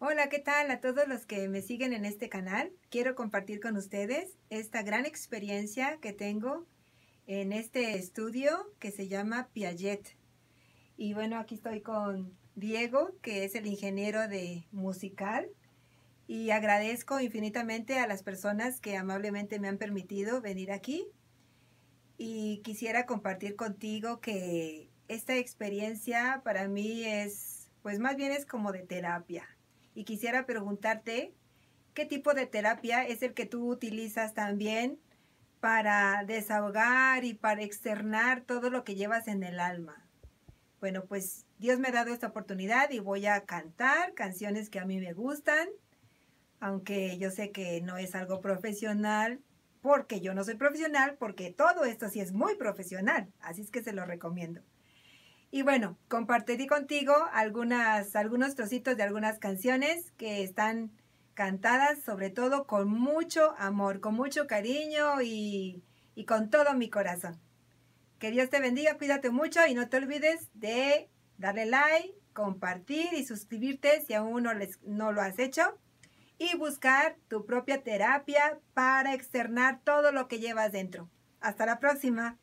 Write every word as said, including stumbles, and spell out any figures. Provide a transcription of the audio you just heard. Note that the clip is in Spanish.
Hola, ¿qué tal a todos los que me siguen en este canal? Quiero compartir con ustedes esta gran experiencia que tengo en este estudio que se llama Piaget. Y bueno, aquí estoy con Diego, que es el ingeniero de musical, y agradezco infinitamente a las personas que amablemente me han permitido venir aquí. Y quisiera compartir contigo que esta experiencia para mí es, pues más bien es como de terapia. Y quisiera preguntarte, ¿qué tipo de terapia es el que tú utilizas también para desahogar y para externar todo lo que llevas en el alma? Bueno, pues Dios me ha dado esta oportunidad y voy a cantar canciones que a mí me gustan, aunque yo sé que no es algo profesional, porque yo no soy profesional, porque todo esto sí es muy profesional, así es que se lo recomiendo. Y bueno, compartiré contigo algunas, algunos trocitos de algunas canciones que están cantadas sobre todo con mucho amor, con mucho cariño y, y con todo mi corazón. Que Dios te bendiga, cuídate mucho y no te olvides de darle like, compartir y suscribirte si aún no, les, no lo has hecho. Y buscar tu propia terapia para externar todo lo que llevas dentro. Hasta la próxima.